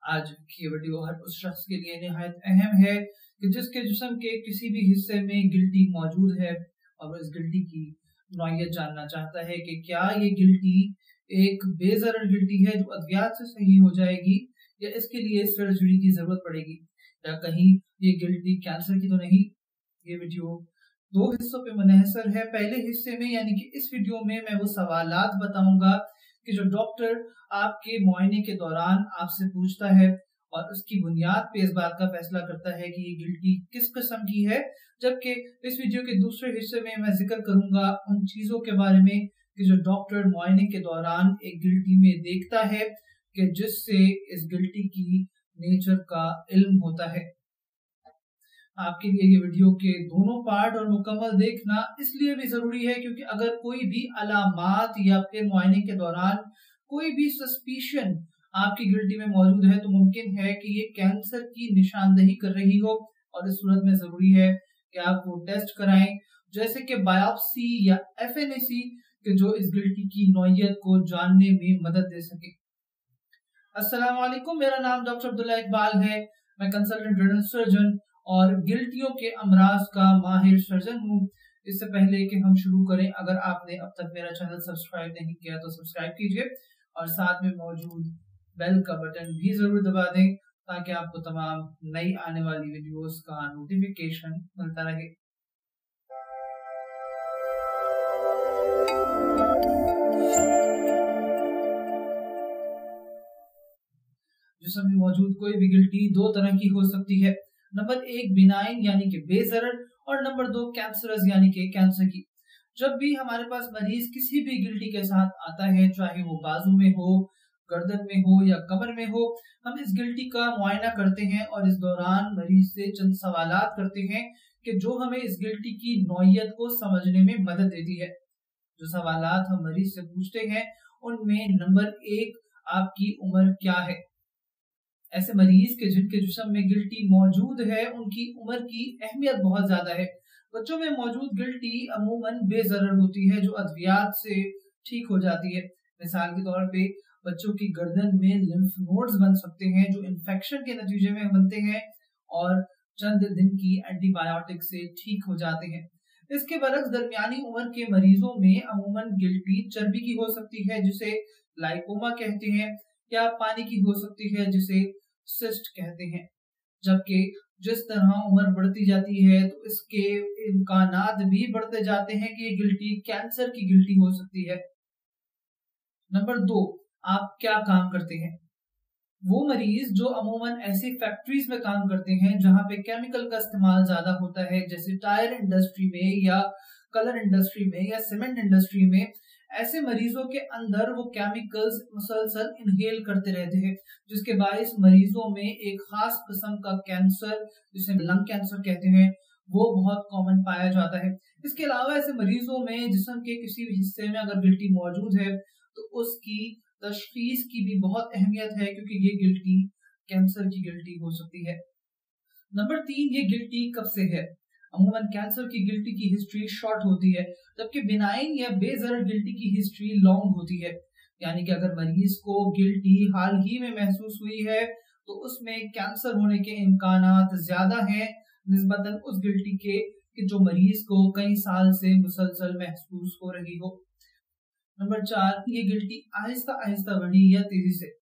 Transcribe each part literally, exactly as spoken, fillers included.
आज की वीडियो हर उस शख्स के लिए निहायत अहम है कि जिसके जिस्म के किसी भी हिस्से में गिल्टी मौजूद है और वह इस गिल्टी की नौइयत जानना चाहता है कि क्या ये गिल्टी एक बेज़रर गिल्टी है जो अद्वियात से सही हो जाएगी या इसके लिए सर्जरी की जरूरत पड़ेगी या कहीं ये गिल्टी कैंसर की तो नहीं। ये वीडियो दो हिस्सों पे मुनहसर है। पहले हिस्से में यानी कि इस वीडियो में मैं वो सवालात बताऊंगा कि जो डॉक्टर आपके मुआयने के दौरान आपसे पूछता है और उसकी बुनियाद पे इस बात का फैसला करता है कि ये गिल्टी किस किस्म की है। जबकि इस वीडियो के दूसरे हिस्से में मैं जिक्र करूंगा उन चीजों के बारे में कि जो डॉक्टर मुआयने के दौरान एक गिल्टी में देखता है कि जिससे इस गिल्टी की नेचर का इल्म होता है। आपके लिए ये वीडियो के दोनों पार्ट और मुकम्मल देखना इसलिए भी जरूरी है क्योंकि अगर कोई भी अलामात या फिर मुआयने के दौरान कोई भी सस्पिशन आपकी गिल्टी में मौजूद है तो मुमकिन है कि ये कैंसर की निशानदेही कर रही हो और इस सूरत में जरूरी है कि आप वो टेस्ट कराएं जैसे कि बायोप्सी या एफ एन ए सी कि जो इस गिल्टी की नौइयत को जानने में मदद दे सके। अस्सलाम वालेकुम, मेरा नाम डॉक्टर अब्दुल्ला इकबाल है। मैं कंसल्टेंट रेनल सर्जन और गिल्टियों के अमराज का माहिर सर्जन हूँ। इससे पहले कि हम शुरू करें, अगर आपने अब तक मेरा चैनल सब्सक्राइब नहीं किया तो सब्सक्राइब कीजिए और साथ में मौजूद बेल का बटन भी जरूर दबा दें ताकि आपको तमाम नई आने वाली वीडियोस का नोटिफिकेशन मिलता रहे। जिस्म में मौजूद कोई भी गिल्टी दो तरह की हो सकती है। नंबर एक बिनाइन यानी कि बेजरर और नंबर दो कैंसरस यानी कि कैंसर की। जब भी हमारे पास मरीज किसी भी गिल्टी के साथ आता है, चाहे वो बाजू में हो, गर्दन में हो या कमर में हो, हम इस गिल्टी का मुआयना करते हैं और इस दौरान मरीज से चंद सवालात करते हैं कि जो हमें इस गिल्टी की नौइयत को समझने में मदद देती है। जो सवालात हम मरीज से पूछते हैं उनमें नंबर एक, आपकी उम्र क्या है। ऐसे मरीज के जिनके जिस्म में गिल्टी मौजूद है उनकी उम्र की अहमियत बहुत ज्यादा है। बच्चों में मौजूद गिल्टी अमूमन बेजरर होती है जो अद्वियात से ठीक हो जाती है। मिसाल के तौर पे बच्चों की गर्दन में लिम्फ नोड्स बन सकते हैं जो इन्फेक्शन के नतीजे में बनते हैं और चंद दिन की एंटीबायोटिक से ठीक हो जाते हैं। इसके बरक्स दरमियानी उम्र के मरीजों में अमूमन गिल्टी चर्बी की हो सकती है जिसे लाइपोमा कहते हैं या पानी की हो सकती है जिसे सिस्ट कहते हैं। जबकि जिस तरह उम्र बढ़ती जाती है तो इसके इम्कानात भी बढ़ते जाते हैं कि ये गिल्टी कैंसर की गिल्टी हो सकती है। नंबर दो, आप क्या काम करते हैं। वो मरीज जो अमूमन ऐसी फैक्ट्रीज में काम करते हैं जहां पे केमिकल का इस्तेमाल ज्यादा होता है, जैसे टायर इंडस्ट्री में या कलर इंडस्ट्री में या सीमेंट इंडस्ट्री में, ऐसे मरीजों के अंदर वो केमिकल्स मुसलसल इनहेल करते रहते हैं जिसके बायस मरीजों में एक खास किस्म का कैंसर जिसे लंग कैंसर कहते हैं वो बहुत कॉमन पाया जाता है। इसके अलावा ऐसे मरीजों में जिस्म के किसी भी हिस्से में अगर गिल्टी मौजूद है तो उसकी तशखीस की भी बहुत अहमियत है क्योंकि ये गिल्टी कैंसर की गिल्टी हो सकती है। नंबर तीन, ये गिल्टी कब से है। अमूमन कैंसर की गिल्टी की हिस्ट्री शॉर्ट होती है जबकि बिनाइन या बेजरर गिल्टी की हिस्ट्री लॉन्ग होती है। यानी कि अगर मरीज को गिल्टी हाल ही में महसूस हुई है तो उसमें कैंसर होने के इम्कानात ज्यादा हैं निस्बतन उस गिल्टी के कि जो मरीज को कई साल से मुसलसल महसूस हो रही हो। नंबर चार, ये गिल्टी आहिस्ता आहिस्ता बढ़ी या तेजी से।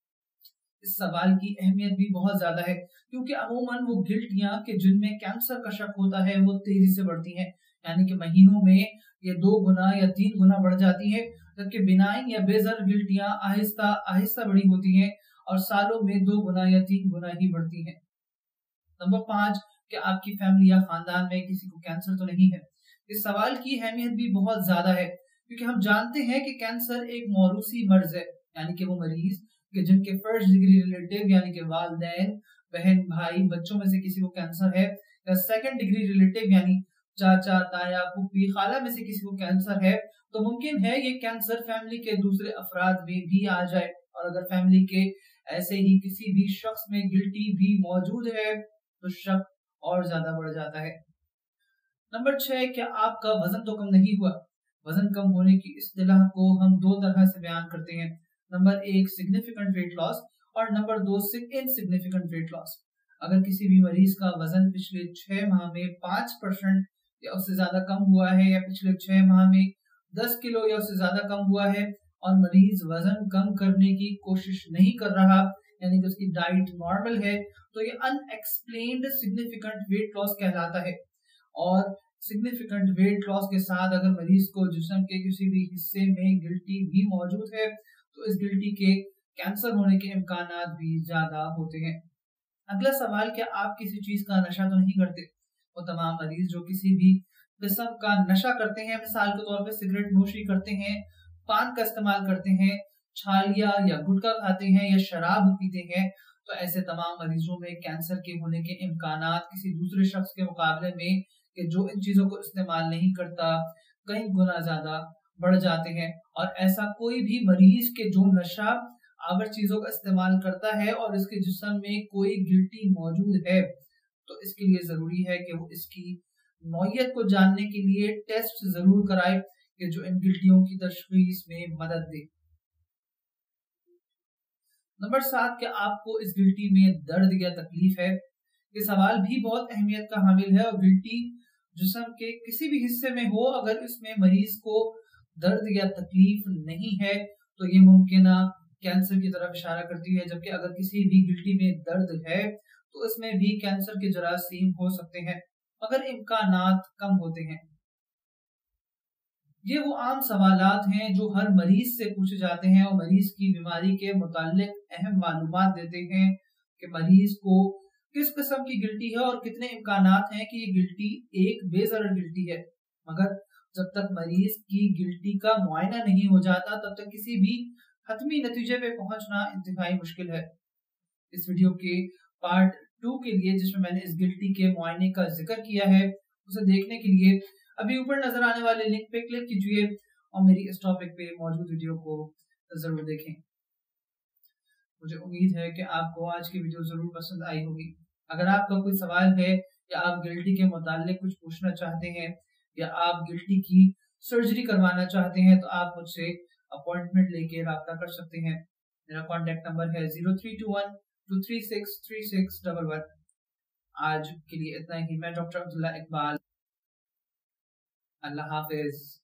इस सवाल की अहमियत भी बहुत ज्यादा है क्योंकि अमूमन वो गिल्टियां कि जिनमें कैंसर का शक होता है वो तेजी से बढ़ती हैं, यानी कि महीनों में ये दो गुना या तीन गुना बढ़ जाती है, जबकि बिनाइन या बेजर गिल्टियां आहिस्ता आहिस्ता बड़ी होती हैं और सालों में दो गुना या तीन गुना ही बढ़ती हैं। नंबर पांच, कि आपकी फैमिली या खानदान में किसी को कैंसर तो नहीं है। इस सवाल की अहमियत भी बहुत ज्यादा है क्योंकि हम जानते हैं कि कैंसर एक मौरूसी मर्ज है, यानी कि वो मरीज कि जिनके फर्स्ट डिग्री रिलेटिव यानी कि वालिदैन, बहन, भाई, बच्चों में से किसी को कैंसर है या सेकंड डिग्री रिलेटिव यानी चाचा, ताया, फूफी, खाला में से किसी को कैंसर है तो मुमकिन है ये कैंसर फैमिली के दूसरे अफराद में भी आ जाए और अगर फैमिली के ऐसे ही किसी भी शख्स में गिल्टी भी मौजूद है तो शक और ज्यादा बढ़ जाता है। नंबर छह, क्या आपका वजन तो कम नहीं हुआ। वजन कम होने की इस्तिलाह को हम दो तरह से बयान करते हैं। नंबर एक, सिग्निफिकेंट वेट लॉस और नंबर दो इनसिग्निफिकेंट वेट लॉस। अगर किसी भी मरीज का वजन पिछले छह माह में पांच परसेंट या उससे ज्यादा कम हुआ है, या पिछले छह माह में दस किलो या उससे ज्यादा कम हुआ है, और मरीज वजन कम करने की कोशिश नहीं कर रहा, यानी कि उसकी डाइट नॉर्मल है, तो ये अनएक्सप्लेन्ड सिग्निफिकेंट वेट लॉस कहलाता है। और सिग्निफिकेंट वेट लॉस के साथ अगर मरीज को जिस्म के किसी भी हिस्से में गिल्टी भी मौजूद है, तो इस गिल्टी के कैंसर होने के इम्कानात भी ज्यादा होते हैं। अगला सवाल, क्या आप किसी चीज का नशा तो नहीं करते? वो तमाम मरीज जो किसी भी किस्म का नशा करते हैं, मिसाल के तौर पे सिगरेट नोशी करते हैं, पान का इस्तेमाल करते हैं, छालिया या गुटखा खाते हैं या शराब पीते हैं, तो ऐसे तमाम मरीजों में कैंसर के होने के इम्कानात किसी दूसरे शख्स के मुकाबले में कि जो इन चीजों को इस्तेमाल नहीं करता कई गुना ज्यादा बढ़ जाते हैं। और ऐसा कोई भी मरीज के जो नशा आवर चीजों का इस्तेमाल करता है और इसके जिस्म में कोई गिल्टी मौजूद है, तो इसके लिए जरूरी है कि वो इसकी नौयत को जानने के लिए टेस्ट जरूर कराए कि जो इन गिल्टियों की तशखीस में मदद दे। नंबर सात, क्या आपको इस गिल्टी में दर्द या तकलीफ है? ये सवाल भी बहुत अहमियत का हामिल है। और गिल्टी जिस्म के किसी भी हिस्से में हो, अगर इसमें मरीज को दर्द या तकलीफ नहीं है तो ये मुमकिन कैंसर की तरफ इशारा करती है, जबकि अगर किसी भी गिल्टी में दर्द है तो इसमें भी कैंसर के जरासीम हो सकते हैं, मगर इम्कानात कम होते हैं। ये वो आम सवालात हैं जो हर मरीज से पूछे जाते हैं और मरीज की बीमारी के मुताल्लिक अहम मालूमात देते हैं कि मरीज को किस किस्म की गिल्टी है और कितने इम्कानात हैं कि ये गिल्टी एक बेजरर गिल्टी है। मगर जब तक मरीज की गिल्टी का मुआयना नहीं हो जाता, तब तक किसी भी हतमी नतीजे पे पहुंचना इंतहाई मुश्किल है। इस वीडियो के पार्ट टू के लिए, जिसमें मैंने इस गिल्टी के मुआयने का जिक्र किया है, उसे देखने के लिए अभी ऊपर नजर आने वाले लिंक पे क्लिक कीजिए और मेरी इस टॉपिक पे मौजूद वीडियो को जरूर देखें। मुझे उम्मीद है कि आपको आज की वीडियो जरूर पसंद आई होगी। अगर आपका कोई सवाल है या आप गिल्टी के मुताल्लिक कुछ पूछना चाहते हैं या आप गिल्टी की सर्जरी करवाना चाहते हैं, तो आप मुझसे अपॉइंटमेंट लेके राब्ता कर सकते हैं। मेरा कॉन्टेक्ट नंबर है zero three two one two three six three six double one. आज के लिए इतना ही। मैं डॉक्टर अब्दुल्ला इकबाल। अल्लाह हाफिज।